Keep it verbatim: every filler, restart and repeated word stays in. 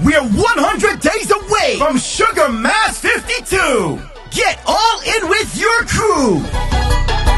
We're one hundred days away from Sugar Mass fifty-two. Get all in with your crew.